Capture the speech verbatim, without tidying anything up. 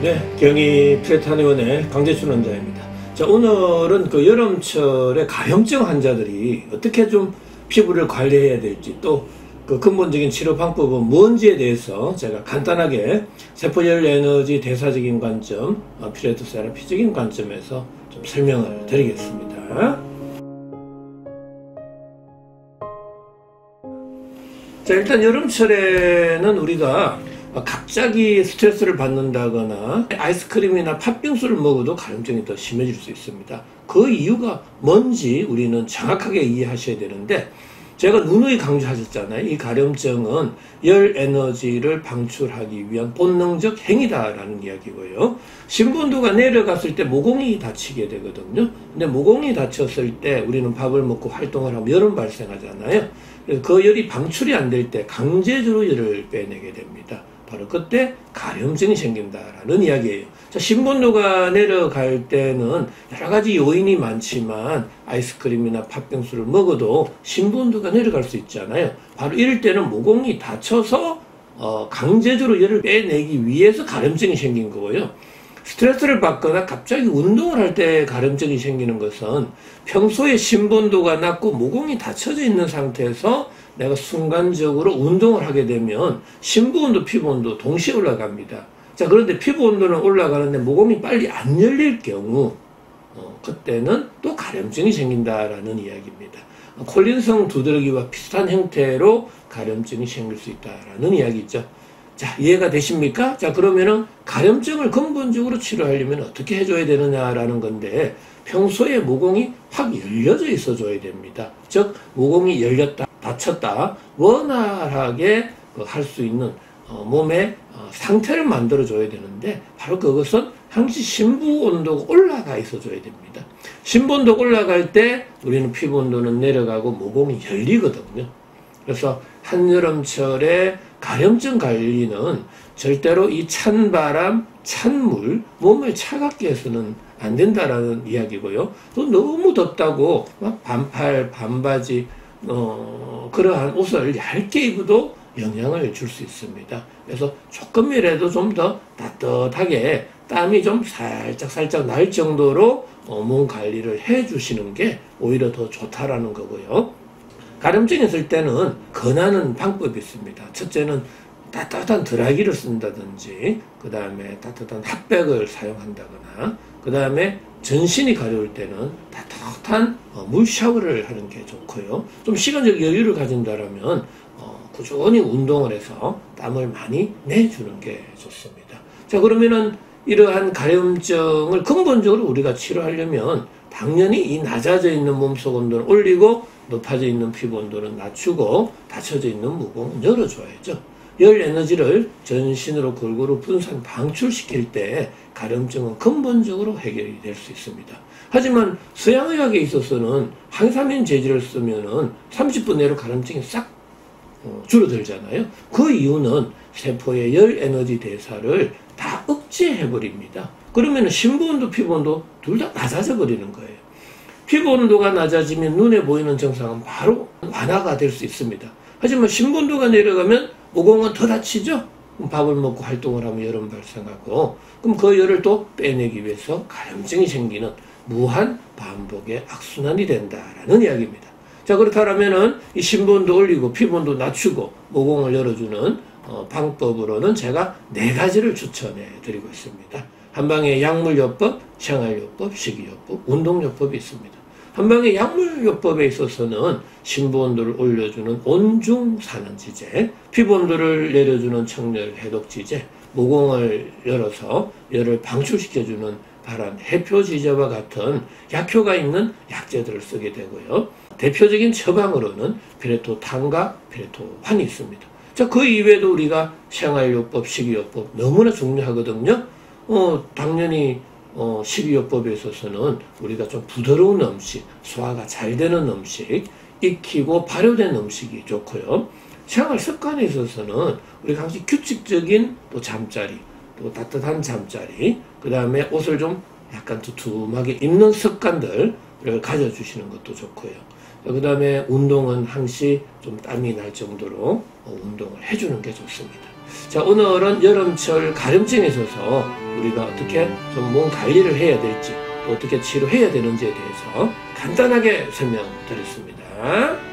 네, 경희 프레타니원의 강재춘 원장입니다. 자, 오늘은 그 여름철에 가염증 환자들이 어떻게 좀 피부를 관리해야 될지, 또 그 근본적인 치료 방법은 뭔지에 대해서 제가 간단하게 세포열 에너지 대사적인 관점, 피레토 세라피적인 관점에서 좀 설명을 드리겠습니다. 자, 일단 여름철에는 우리가 갑자기 스트레스를 받는다거나 아이스크림이나 팥빙수를 먹어도 가려움증이 더 심해질 수 있습니다. 그 이유가 뭔지 우리는 정확하게 이해하셔야 되는데, 제가 누누이 강조하셨잖아요. 이 가려움증은 열 에너지를 방출하기 위한 본능적 행위다라는 이야기고요. 신분도가 내려갔을 때 모공이 다치게 되거든요. 근데 모공이 다쳤을 때 우리는 밥을 먹고 활동을 하면 열은 발생하잖아요. 그래서 그 열이 방출이 안 될 때 강제적으로 열을 빼내게 됩니다. 바로 그때 가려움증이 생긴다라는 이야기예요. 자, 신분도가 내려갈 때는 여러 가지 요인이 많지만 아이스크림이나 팥빙수를 먹어도 신분도가 내려갈 수 있잖아요. 바로 이럴 때는 모공이 닫혀서 어, 강제적으로 열을 빼내기 위해서 가려움증이 생긴 거고요. 스트레스를 받거나 갑자기 운동을 할 때 가려움증이 생기는 것은 평소에 신분도가 낮고 모공이 닫혀져 있는 상태에서 내가 순간적으로 운동을 하게 되면 신부온도 피부온도 동시에 올라갑니다. 자, 그런데 피부온도는 올라가는데 모공이 빨리 안 열릴 경우 어, 그때는 또 가려움증이 생긴다라는 이야기입니다. 콜린성 두드러기와 비슷한 형태로 가려움증이 생길 수 있다라는 이야기죠. 자, 이해가 되십니까? 자, 그러면은 가려움증을 근본적으로 치료하려면 어떻게 해줘야 되느냐라는 건데, 평소에 모공이 확 열려져 있어 줘야 됩니다. 즉, 모공이 열렸다, 닫혔다, 원활하게 할 수 있는 어, 몸의 어, 상태를 만들어 줘야 되는데, 바로 그것은 항시 신부 온도가 올라가 있어 줘야 됩니다. 신부 온도가 올라갈 때 우리는 피부 온도는 내려가고 모공이 열리거든요. 그래서 한여름철에 가려움증 관리는 절대로 이 찬바람, 찬물, 몸을 차갑게 해서는 안 된다라는 이야기고요. 또 너무 덥다고 막 반팔, 반바지, 어, 그러한 옷을 얇게 입어도 영향을 줄 수 있습니다. 그래서 조금이라도 좀 더 따뜻하게 땀이 좀 살짝 살짝 날 정도로 어, 몸 관리를 해 주시는 게 오히려 더 좋다라는 거고요. 가려움증이 있을 때는 권하는 방법이 있습니다. 첫째는 따뜻한 드라이기를 쓴다든지, 그 다음에 따뜻한 핫백을 사용한다거나, 그 다음에 전신이 가려울 때는 따뜻한 물 샤워를 하는 게 좋고요. 좀 시간적 여유를 가진다라면 어, 꾸준히 운동을 해서 땀을 많이 내주는 게 좋습니다. 자, 그러면은 이러한 가려움증을 근본적으로 우리가 치료하려면 당연히 이 낮아져 있는 몸속 온도를 올리고 높아져 있는 피부 온도는 낮추고 닫혀져 있는 모공은 열어줘야죠. 열 에너지를 전신으로 골고루 분산 방출시킬 때 가려움증은 근본적으로 해결이 될 수 있습니다. 하지만 서양의학에 있어서는 항산화민 재질을 쓰면은 삼십 분 내로 가려움증이 싹 줄어들잖아요. 그 이유는 세포의 열 에너지 대사를 다 억제해버립니다. 그러면 신부온도 피부온도 둘 다 낮아져 버리는 거예요. 피부 온도가 낮아지면 눈에 보이는 증상은 바로 완화가 될 수 있습니다. 하지만 신분도가 내려가면 모공은 더 다치죠? 그럼 밥을 먹고 활동을 하면 열은 발생하고, 그럼 그 열을 또 빼내기 위해서 가려움증이 생기는 무한 반복의 악순환이 된다라는 이야기입니다. 자, 그렇다면은 이 신분도 올리고 피부온도 낮추고 모공을 열어주는 어, 방법으로는 제가 네 가지를 추천해 드리고 있습니다. 한방에 약물요법, 생활요법, 식이요법, 운동요법이 있습니다. 한방에 약물요법에 있어서는 신부온도를 올려주는 온중산원지제, 피부온도를 내려주는 청열 해독지제, 모공을 열어서 열을 방출시켜주는 발한 해표지제와 같은 약효가 있는 약제들을 쓰게 되고요. 대표적인 처방으로는 피레토탄과 피레토환이 있습니다. 자, 그 이외에도 우리가 생활요법, 식이요법 너무나 중요하거든요. 어, 당연히 어, 식이요법에 있어서는 우리가 좀 부드러운 음식, 소화가 잘 되는 음식, 익히고 발효된 음식이 좋고요. 생활 습관에 있어서는 우리가 항상 규칙적인 또 잠자리, 또 따뜻한 잠자리, 그 다음에 옷을 좀 약간 두툼하게 입는 습관들을 가져주시는 것도 좋고요. 그 다음에 운동은 항시 좀 땀이 날 정도로 운동을 해주는 게 좋습니다. 자, 오늘은 여름철 가려움증에 있어서 우리가 어떻게 좀 몸 관리를 해야 될지, 또 어떻게 치료해야 되는지에 대해서 간단하게 설명드렸습니다.